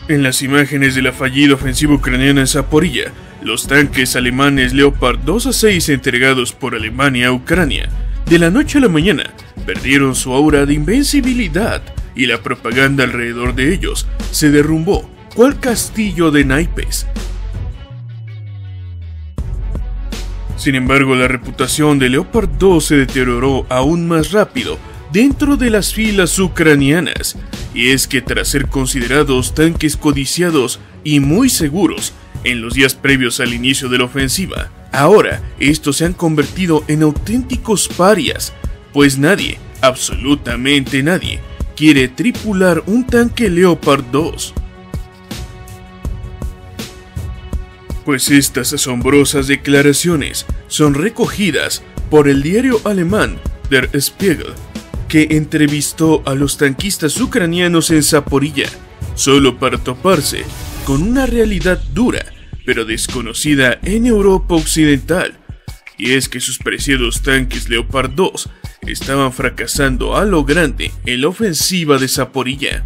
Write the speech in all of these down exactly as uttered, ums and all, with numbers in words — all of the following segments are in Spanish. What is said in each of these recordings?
En las imágenes de la fallida ofensiva ucraniana en Zaporilla, los tanques alemanes Leopard dos A seis entregados por Alemania a Ucrania, de la noche a la mañana, perdieron su aura de invencibilidad y la propaganda alrededor de ellos se derrumbó, cual castillo de naipes. Sin embargo, la reputación de Leopard dos se deterioró aún más rápido dentro de las filas ucranianas, y es que tras ser considerados tanques codiciados y muy seguros en los días previos al inicio de la ofensiva, ahora estos se han convertido en auténticos parias, pues nadie, absolutamente nadie, quiere tripular un tanque Leopard dos. Pues estas asombrosas declaraciones son recogidas por el diario alemán Der Spiegel, que entrevistó a los tanquistas ucranianos en Zaporilla, solo para toparse con una realidad dura, pero desconocida en Europa Occidental, y es que sus preciados tanques Leopard dos estaban fracasando a lo grande en la ofensiva de Zaporilla.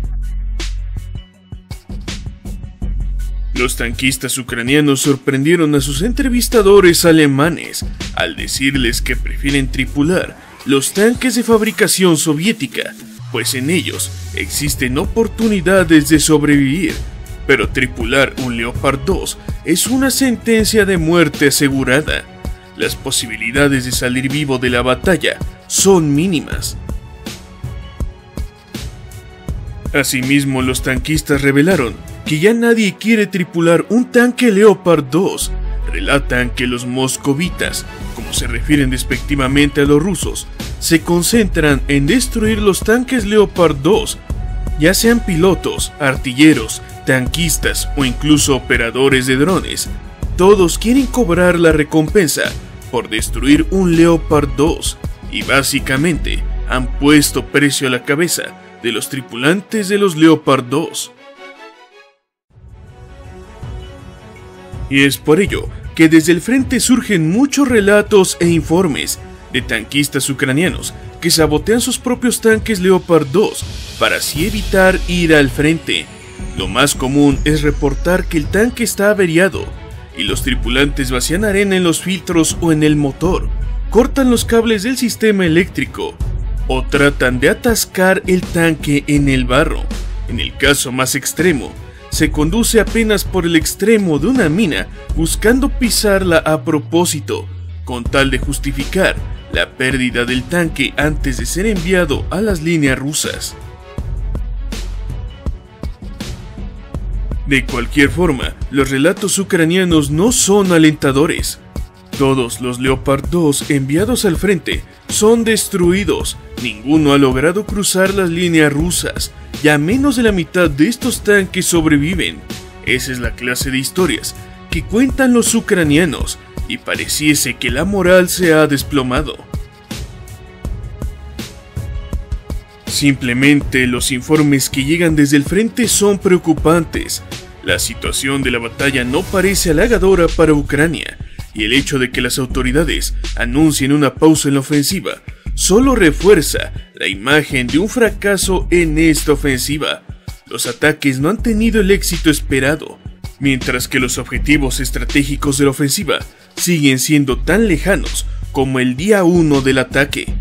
Los tanquistas ucranianos sorprendieron a sus entrevistadores alemanes al decirles que prefieren tripular los tanques de fabricación soviética, pues en ellos existen oportunidades de sobrevivir, pero tripular un Leopard dos es una sentencia de muerte asegurada. Las posibilidades de salir vivo de la batalla son mínimas. Asimismo, los tanquistas revelaron que ya nadie quiere tripular un tanque Leopard dos. Relatan que los moscovitas, como se refieren despectivamente a los rusos, se concentran en destruir los tanques Leopard dos, ya sean pilotos, artilleros, tanquistas o incluso operadores de drones. Todos quieren cobrar la recompensa por destruir un Leopard dos y básicamente han puesto precio a la cabeza de los tripulantes de los Leopard dos. Y es por ello que desde el frente surgen muchos relatos e informes de tanquistas ucranianos que sabotean sus propios tanques Leopard dos para así evitar ir al frente. Lo más común es reportar que el tanque está averiado y los tripulantes vacían arena en los filtros o en el motor, cortan los cables del sistema eléctrico o tratan de atascar el tanque en el barro. En el caso más extremo, se conduce apenas por el extremo de una mina buscando pisarla a propósito, con tal de justificar la pérdida del tanque antes de ser enviado a las líneas rusas. De cualquier forma, los relatos ucranianos no son alentadores. Todos los Leopard dos enviados al frente son destruidos, ninguno ha logrado cruzar las líneas rusas, ya menos de la mitad de estos tanques sobreviven. Esa es la clase de historias que cuentan los ucranianos, y pareciese que la moral se ha desplomado. Simplemente los informes que llegan desde el frente son preocupantes. La situación de la batalla no parece halagadora para Ucrania, y el hecho de que las autoridades anuncien una pausa en la ofensiva solo refuerza la imagen de un fracaso en esta ofensiva. Los ataques no han tenido el éxito esperado, mientras que los objetivos estratégicos de la ofensiva siguen siendo tan lejanos como el día uno del ataque.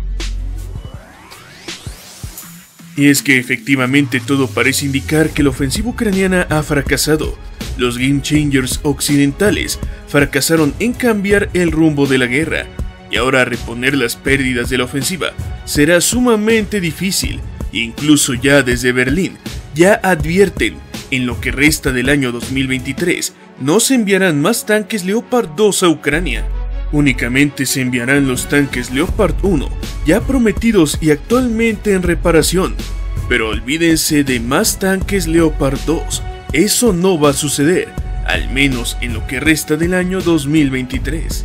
Y es que efectivamente todo parece indicar que la ofensiva ucraniana ha fracasado. Los Game Changers occidentales fracasaron en cambiar el rumbo de la guerra, y ahora reponer las pérdidas de la ofensiva será sumamente difícil, e incluso ya desde Berlín ya advierten, en lo que resta del año dos mil veintitrés no se enviarán más tanques Leopard dos a Ucrania. Únicamente se enviarán los tanques Leopard uno, ya prometidos y actualmente en reparación. Pero olvídense de más tanques Leopard dos, eso no va a suceder, al menos en lo que resta del año dos mil veintitrés.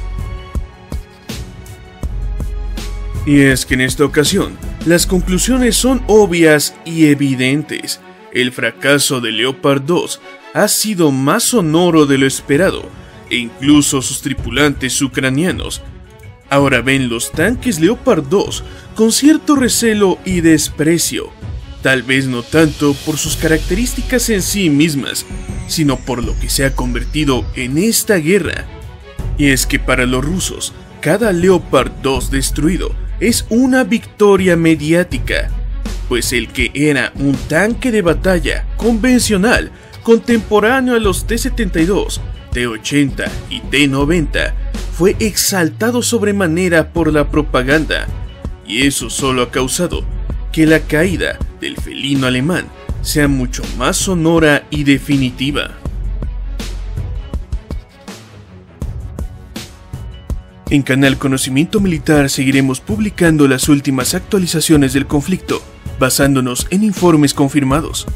Y es que en esta ocasión, las conclusiones son obvias y evidentes. El fracaso de Leopard dos ha sido más sonoro de lo esperado, e incluso sus tripulantes ucranianos ahora ven los tanques Leopard dos con cierto recelo y desprecio. tal vez no tanto por sus características en sí mismas, sino por lo que se ha convertido en esta guerra. Y es que para los rusos, cada Leopard dos destruido es una victoria mediática, pues el que era un tanque de batalla convencional contemporáneo a los T setenta y dos, T ochenta y T noventa fue exaltado sobremanera por la propaganda, y eso solo ha causado que la caída del felino alemán sea mucho más sonora y definitiva. En Canal Conocimiento Militar seguiremos publicando las últimas actualizaciones del conflicto, basándonos en informes confirmados.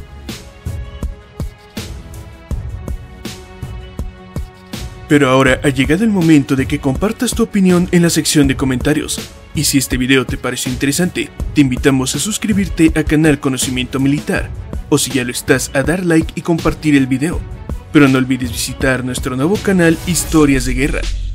Pero ahora ha llegado el momento de que compartas tu opinión en la sección de comentarios. Y si este video te pareció interesante, te invitamos a suscribirte a Canal Conocimiento Militar, o si ya lo estás, a dar like y compartir el video. Pero no olvides visitar nuestro nuevo canal Historias de Guerra,